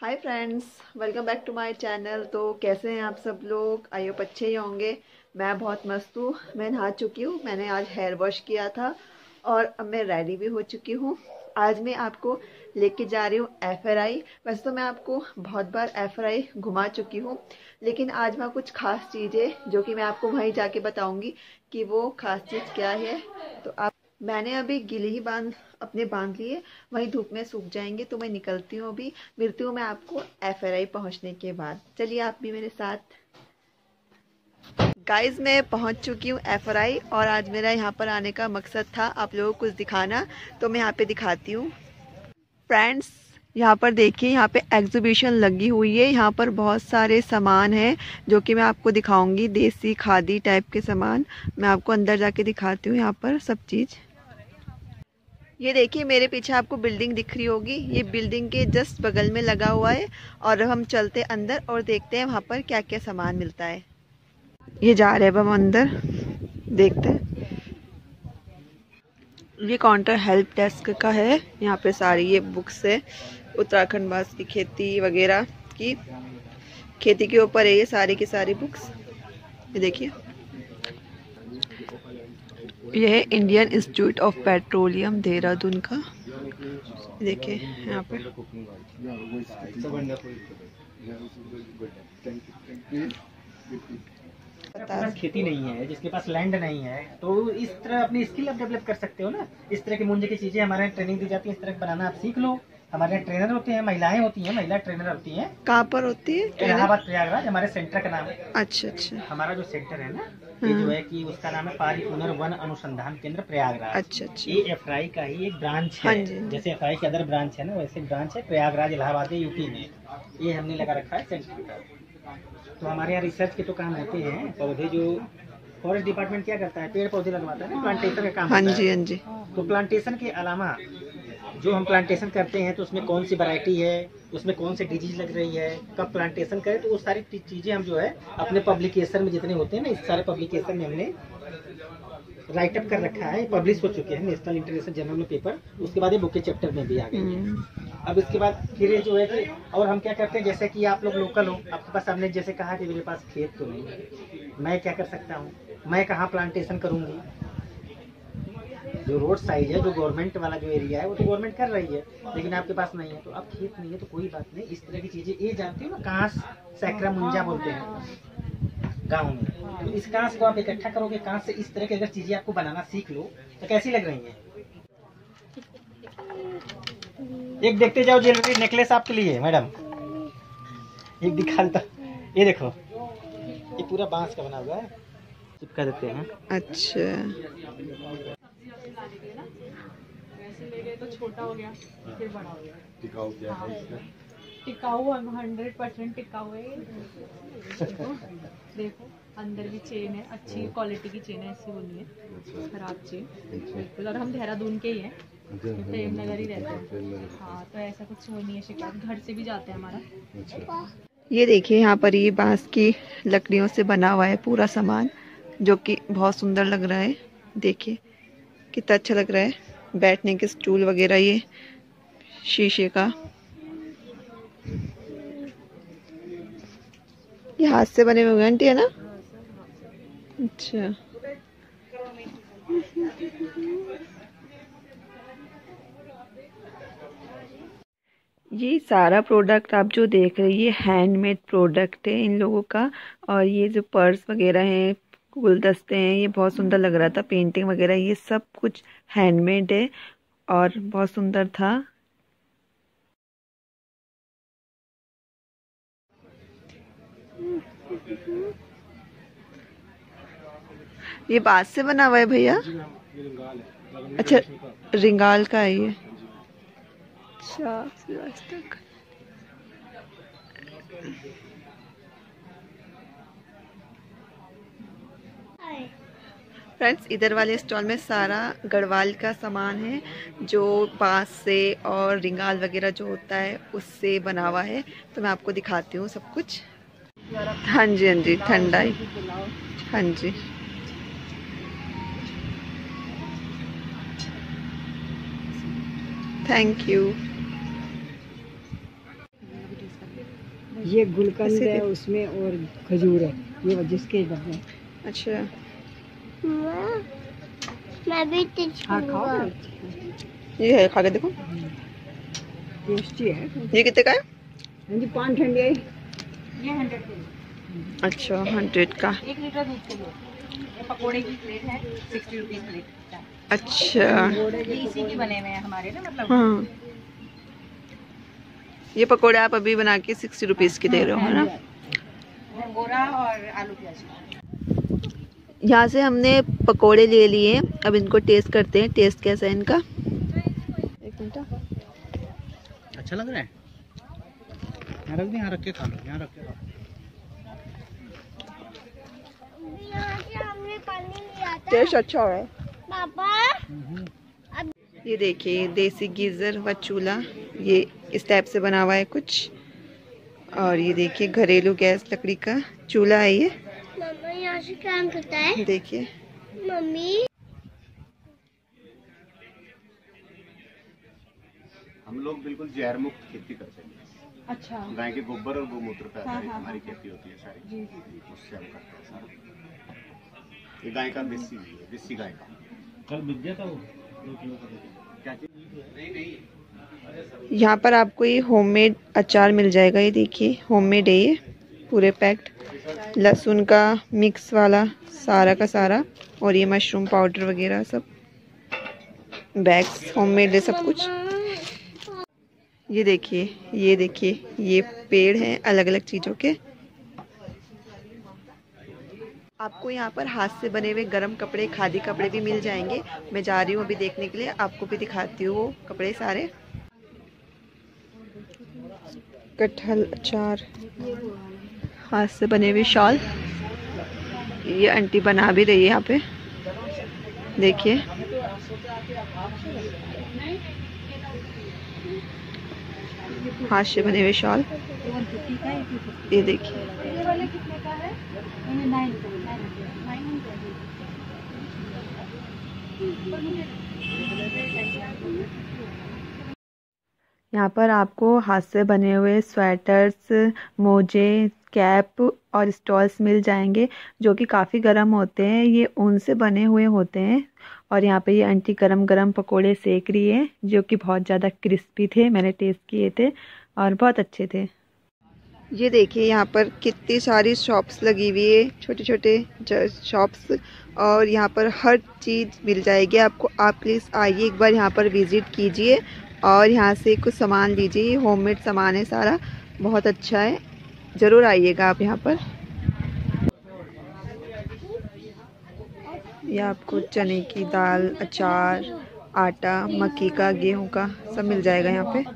Hi friends, welcome back to my channel. तो कैसे हैं आप सब लोग? आई होप अच्छे ही होंगे। मैं बहुत मस्त हूँ। मैं नहा चुकी हूँ। मैंने आज हेयर वॉश किया था और अब मैं रेडी भी हो चुकी हूँ। आज मैं आपको लेके जा रही हूँ FRI। वैसे तो मैं आपको बहुत बार FRI घुमा चुकी हूँ, लेकिन आज वहाँ कुछ खास चीज़ें जो कि मैं आपको वहीं जाके बताऊँगी कि वो खास चीज़ क्या है। तो आप मैंने अभी गिले ही अपने बांध लिए, वही धूप में सूख जाएंगे। तो मैं निकलती हूँ अभी। मिलती हूँ मैं आपको FRI पहुँचने के बाद। चलिए आप भी मेरे साथ। गाइस, मैं पहुँच चुकी हूँ FRI और आज मेरा यहाँ पर आने का मकसद था आप लोगों को कुछ दिखाना, तो मैं यहाँ पे दिखाती हूँ। फ्रेंड्स, यहाँ पर देखिए, यहाँ पे एग्जीबिशन लगी हुई है। यहाँ पर बहुत सारे सामान हैं जो कि मैं आपको दिखाऊंगी। देसी खादी टाइप के सामान मैं आपको अंदर जाके दिखाती हूँ। यहाँ पर सब चीज़, ये देखिए मेरे पीछे आपको बिल्डिंग दिख रही होगी। ये बिल्डिंग के जस्ट बगल में लगा हुआ है। और हम चलते अंदर और देखते हैं वहाँ पर क्या क्या सामान मिलता है। ये जा रहे हैं अब हम अंदर, देखते हैं। ये काउंटर हेल्प डेस्क का है। यहाँ पे सारी ये बुक्स है, उत्तराखंड बास की खेती वगैरह की। खेती के ऊपर है ये सारी की सारी बुक्स। ये देखिए, ये है Indian Institute of Petroleum Dehradun का। देखिए यहाँ पे आपके पास खेती नहीं है, जिसके पास लैंड नहीं है, तो इस तरह अपनी स्किल आप डेवलप कर सकते हो ना। इस तरह की मुंजे की चीजें हमारे यहाँ ट्रेनिंग दी जाती है, इस तरह बनाना आप सीख लो। हमारे यहाँ ट्रेनर होते हैं, महिलाएं होती हैं, महिला ट्रेनर होती हैं। कहाँ पर होती है? इलाहाबाद प्रयागराज हमारे सेंटर का नाम है। अच्छा अच्छा। हमारा जो सेंटर है ना, ये जो है कि उसका नाम है पारी पुनर्वन अनुसंधान केंद्र प्रयागराज। अच्छा अच्छा। ये FRI का ही एक ब्रांच है। हाँ जी। जैसे FRI के अदर ब्रांच है ना, वैसे ब्रांच है प्रयागराज इलाहाबाद यूपी में। ये हमने लगा रखा है सेंटर। तो हमारे यहाँ रिसर्च के तो काम होते हैं। पौधे जो फॉरेस्ट डिपार्टमेंट क्या करता है, पेड़ पौधे लगवाता है ना, प्लांटेशन का काम हाँ होता जी है। हाँ जी। तो प्लांटेशन के अलावा जो हम प्लांटेशन करते हैं, तो उसमें कौन सी वैरायटी है, उसमें कौन सी डिजीज लग रही है, कब प्लांटेशन करें, तो वो सारी चीजें हम जो है अपने पब्लिकेशन में जितने होते हैं ना, इस सारे पब्लिकेशन में हमने राइटअप कर रखा है। पब्लिश हो चुके हैं नेशनल इंटरनेशनल जर्नल में पेपर। उसके बाद ये बुके चैप्टर में भी आ गई है। अब इसके बाद फिर ये जो है कि और हम क्या करते हैं, जैसे कि आप लोग लोकल हो, आपके पास हमने जैसे कहा कि मेरे पास खेत तो नहीं है, मैं क्या कर सकता हूँ, मैं कहाँ प्लांटेशन करूँगी। जो रोड साइड है, जो गवर्नमेंट वाला जो एरिया है, वो तो गवर्नमेंट कर रही है, लेकिन आपके पास नहीं है, तो अब खेत नहीं है तो कोई बात नहीं। इस तरह की चीजें, ये जानती हो ना, कांस सैकरा मुंजा बोलते हैं गाँव में। तो इस कांस को आप इकट्ठा करोगे, कांस से इस तरह की अगर चीजें आपको बनाना सीख लो तो कैसी लग रही है। एक देखते जाओ, ज्वेलरी नेकलेस आपके लिए मैडम, एक दिखाता। ये देखो, ये पूरा बांस का बना हुआ है, चिपका देते हैं। अच्छा, तो छोटा हो गया, फिर बड़ा हो गया। टिकाऊ क्या है इसका? टिकाऊ 100% टिकाऊ है। देखो अंदर भी चेन है, अच्छी क्वालिटी की चेन है, ऐसी बनी है, खराब चेन बिल्कुल। और हम देहरादून के ही हैं, तो प्रेमनगर ही रहते हैं। हाँ, तो ऐसा कुछ वो नहीं है, शिकायत घर से भी जाते हैं हमारा। ये देखिए यहाँ पर ये बांस की लकड़ियों से बना हुआ है पूरा सामान, जो कि बहुत सुंदर लग रहा है। देखिए कितना अच्छा लग रहा है। बैठने के स्टूल वगैरह, ये शीशे का, ये हाथ से बने हुए आंटी है ना? अच्छा, ये सारा प्रोडक्ट आप जो देख रहे हैं ये हैंडमेड प्रोडक्ट है इन लोगों का। और ये जो पर्स वगैरह हैं, गुलदस्ते हैं, ये बहुत सुंदर लग रहा था। पेंटिंग वगैरह ये सब कुछ हैंडमेड है और बहुत सुंदर था। ये बांस से बना हुआ है भैया? अच्छा, रिंगाल का है ये। अच्छा, प्लास्टिक। फ्रेंड्स, इधर वाले स्टॉल में सारा गढ़वाल का सामान है, जो बांस से और रिंगाल वगैरह जो होता है उससे बना हुआ है। तो मैं आपको दिखाती हूँ सब कुछ। हाँ जी हाँ जी, ठंडाई। हाँ जी, थैंक यू। ये गुलकंद है उसमें और खजूर है, ये जिसके डब्बे। अच्छा, मैं भी खाओ, ये है, खा के देखो, टेस्टी है। ये कितने का है? हाँ जी, 5 ठंडे। ये 100 के। अच्छा, 100 का। 1 लीटर दूध के लिए। ये पकोड़े की प्लेट है, 60 रुपीज़ प्लेट। अच्छा, ये इसी के बने हुए हैं हमारे ना, मतलब। हाँ, ये पकोड़े आप अभी बना के 60 रुपीज़ की दे रहे हो, है ना? गोरा और आलू प्याज। यहाँ से हमने पकोड़े ले लिए, अब इनको टेस्ट करते हैं, टेस्ट कैसा है इनका। एक मिनट, अच्छा लग रहा है? यहाँ रख दे, यहाँ रख के खा लो, यहाँ रख के खा लो। टेस्ट अच्छा हो रहा है पापा। ये देखिए, देसी गीज़र व चूल्हा, ये इस टाइप से बना हुआ है कुछ। और ये देखिए, घरेलू गैस लकड़ी का चूल्हा है ये। मम्मा यहाँ से काम करता है, देखिए, मम्मी। हम लोग बिल्कुल जहर मुक्त खेती करते हैं। अच्छा। गाय के गोबर और गोमूत्र पे आधारित हमारी खेती होती है सारी, उससे हम करते हैं सारा। ये गाय का देसी घी है, देसी गाय का। कल बिक गया था वो 2 किलो का। क्या चीज? नहीं, यहाँ पर आपको ये होममेड अचार मिल जाएगा। ये देखिए, होममेड है ये, पूरे पैक्ड, लहसुन का मिक्स वाला सारा का सारा, और ये मशरूम पाउडर वगैरह सब बैग्स होममेड है सब कुछ। ये देखिए, ये देखिए, ये पेड़ हैं अलग अलग चीज़ों के। आपको यहाँ पर हाथ से बने हुए गरम कपड़े, खादी कपड़े भी मिल जाएंगे। मैं जा रही हूँ अभी देखने के लिए, आपको भी दिखाती हूँ वो कपड़े सारे। कटहल अचार, हाथ से बने हुए शॉल, ये आंटी बना भी रही है यहाँ पे, देखिए। हाथ से बने हुए शॉल, ये देखिए। यहाँ पर आपको हाथ से बने हुए स्वेटर्स, मोजे, कैप और स्टॉल्स मिल जाएंगे, जो कि काफ़ी गर्म होते हैं। ये ऊन से बने हुए होते हैं। और यहाँ पे ये आंटी गरम गरम पकोड़े सेक रही है, जो कि बहुत ज़्यादा क्रिस्पी थे, मैंने टेस्ट किए थे और बहुत अच्छे थे। ये देखिए, यहाँ पर कितनी सारी शॉप्स लगी हुई है, छोटे छोटे शॉप्स, और यहाँ पर हर चीज़ मिल जाएगी आपको। आप प्लीज़ आइए, एक बार यहाँ पर विज़िट कीजिए और यहाँ से कुछ सामान लीजिए। होममेड सामान है सारा, बहुत अच्छा है, ज़रूर आइएगा आप यहाँ पर। ये आपको चने की दाल, अचार, आटा, मक्की का, गेहूं का, सब मिल जाएगा यहाँ पे।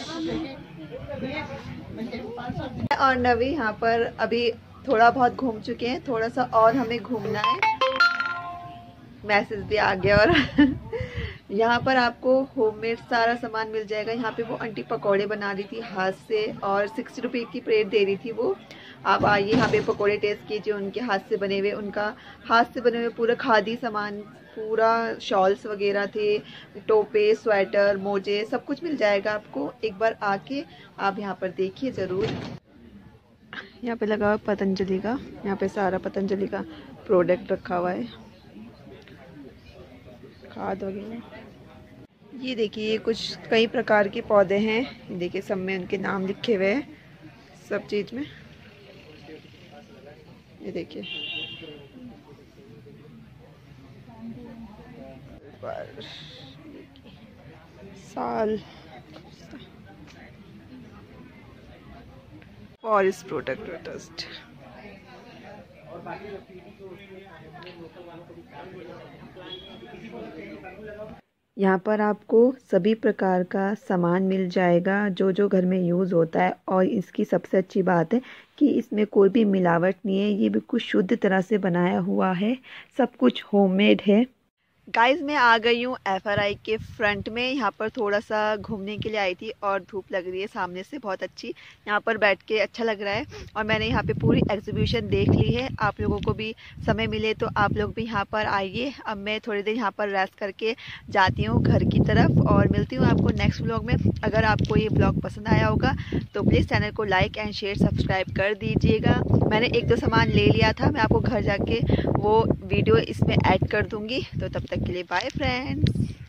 और नवी यहाँ पर अभी थोड़ा बहुत घूम चुके हैं, थोड़ा सा और हमें घूमना है। मैसेज भी आ गया। और यहाँ पर आपको होममेड सारा सामान मिल जाएगा। यहाँ पे वो आंटी पकोड़े बना रही थी हाथ से, और 60 रुपये की प्लेट दे रही थी वो। आप आइए यहाँ पे पकोड़े टेस्ट कीजिए, उनके हाथ से बने हुए, उनका हाथ से बने हुए पूरा खादी सामान, पूरा शॉल्स वगैरह थे, टोपे, स्वेटर, मोजे, सब कुछ मिल जाएगा आपको। एक बार आके आप यहाँ पर देखिए ज़रूर। यहाँ पे लगा हुआ पतंजलि का, यहाँ पे सारा पतंजलि का प्रोडक्ट रखा हुआ है, खाद वगैरह। ये देखिए, ये कुछ कई प्रकार के पौधे हैं, ये देखिए सब में उनके नाम लिखे हुए हैं, सब चीज़ में। ये देखिए, साल फॉरेस्ट प्रोटेक्टर ट्रस्ट। यहाँ पर आपको सभी प्रकार का सामान मिल जाएगा, जो जो घर में यूज़ होता है। और इसकी सबसे अच्छी बात है कि इसमें कोई भी मिलावट नहीं है, ये बिल्कुल शुद्ध तरह से बनाया हुआ है, सब कुछ होममेड है। गाइस मैं आ गई हूँ FRI के फ्रंट में। यहाँ पर थोड़ा सा घूमने के लिए आई थी और धूप लग रही है सामने से बहुत अच्छी। यहाँ पर बैठ के अच्छा लग रहा है और मैंने यहाँ पे पूरी एग्जीबिशन देख ली है। आप लोगों को भी समय मिले तो आप लोग भी यहाँ पर आइए। अब मैं थोड़ी देर यहाँ पर रेस्ट करके जाती हूँ घर की तरफ और मिलती हूँ आपको नेक्स्ट व्लॉग में। अगर आपको ये ब्लॉग पसंद आया होगा तो प्लीज़ चैनल को लाइक एंड शेयर सब्सक्राइब कर दीजिएगा। मैंने 1-2 सामान ले लिया था, मैं आपको घर जाके वो वीडियो इसमें ऐड कर दूँगी। तो तब तक के लिए बाय फ्रेंड्स।